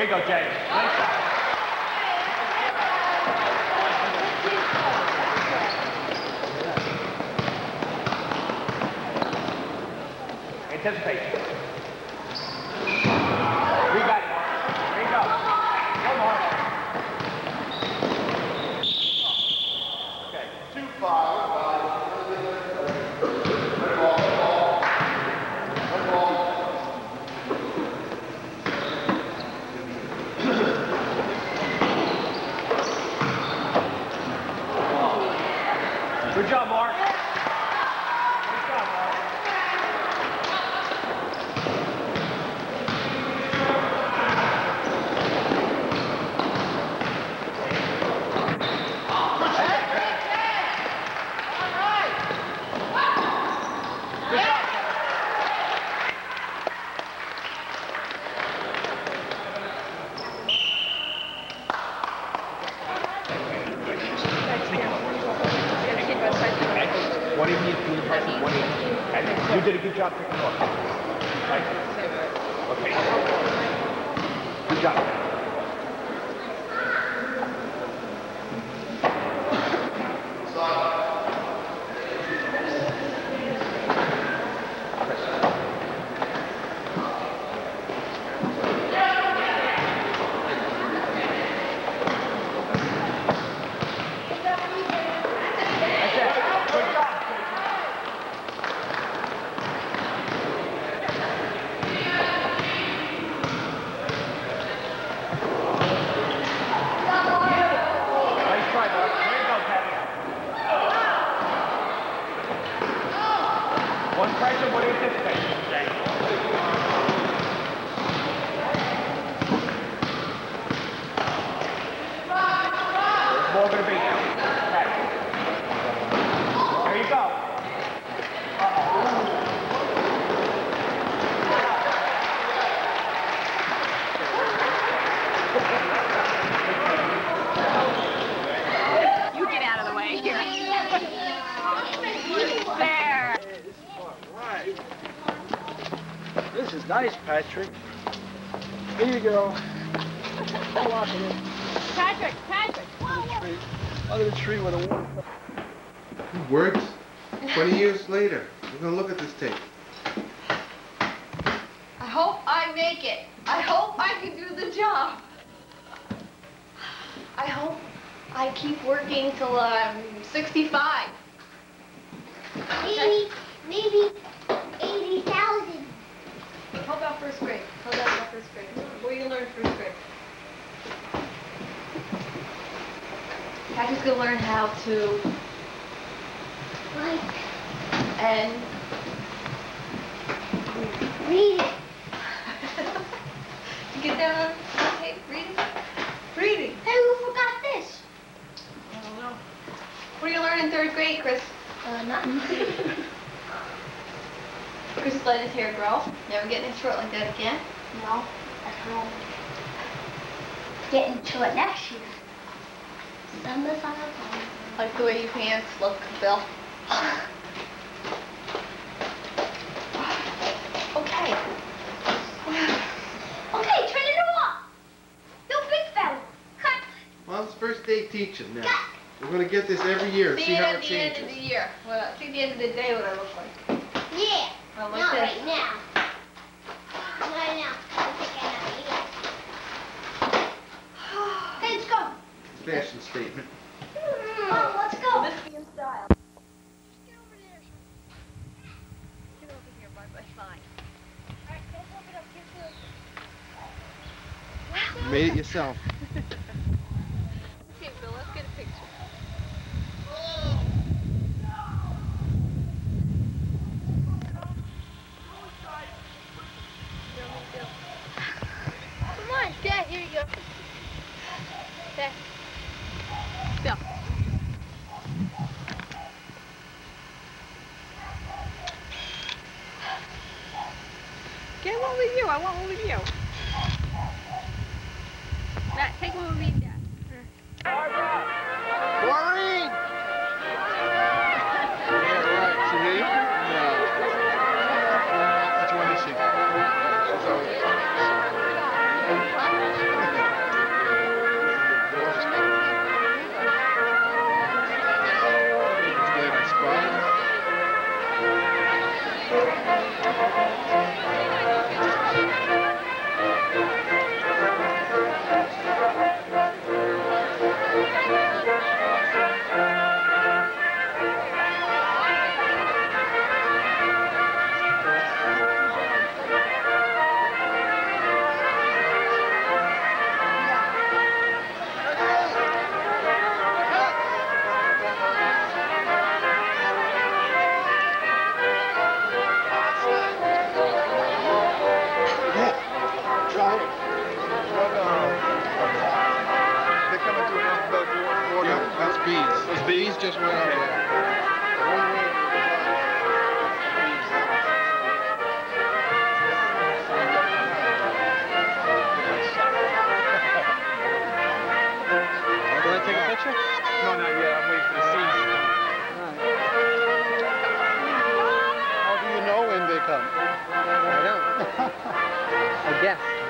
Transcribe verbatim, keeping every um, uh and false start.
you go, Jay. Nice shot. Anticipate. We got it, Mark. There you go. Go, Mark. Okay. Two, five, five. One ball, one ball. One ball. Good job, Mark. Good job, Mark. You did a good job picking up. Right? Okay. Good job. One pressure, what do you anticipate? Where's the ball going to be now? Okay. There you go. You get out of the way here. There. This is nice, Patrick. Here you go. Go walk it in. Patrick, Patrick. Under the tree, under the tree with a water. It works. twenty years later, we're going to look at this tape. I hope I make it. I hope I can do the job. I hope I keep working till I'm sixty-five. Maybe, maybe eighty thousand. How about first grade? How about first grade? What do you learn first grade? Patrick's gonna learn how to Like, and read it. get down on the tape. Reading. Reading. Hey, who forgot this? I don't know. What do you learn in third grade, Chris? Uh, nothing. Chris is letting his hair grow. Never getting it short like that again. No, that's wrong. Getting to it next year. Summer's on a phone. Like the way your pants look, Bill. Okay. Okay, turn it off. No big fella. Cut. Well, it's first day teaching now. We're going to get this every year and See see it how at it the changes. end of the year. Well, see at the end of the day what I look like. Yeah. Well, like Not this. right now. Not right now. Let's take it out of here. Okay, let's go. Fashion statement. Oh, let's go. This is your style. Get over there. Get over here by my side. All right, go flip it up. Get flip. You made it yourself. Okay, Bill, let's get a picture. Come on, Dad. Here you go. There. Bill. Get one with you. I want one with you. Matt, take one with me and Dad. Maureen! Yeah, right. See me? No. Which one is she? That's bees. Those bees just went out there. Do I take a picture? No, not yet. I'm waiting for the scenes to come. How do you know when they come? I don't. I guess.